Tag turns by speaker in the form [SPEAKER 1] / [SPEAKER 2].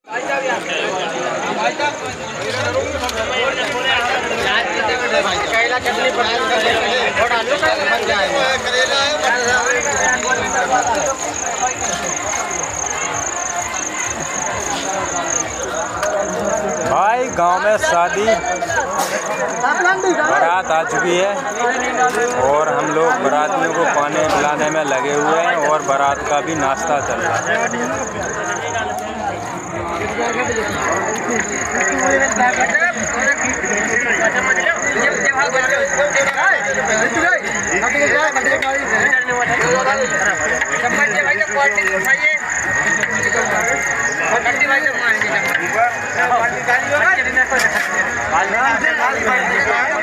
[SPEAKER 1] भाई गांव में शादी बारात आ चुकी है और हम लोग बारातियों को पानी पिलाने में लगे हुए हैं और बारात का भी नाश्ता चल रहा है।
[SPEAKER 2] भाई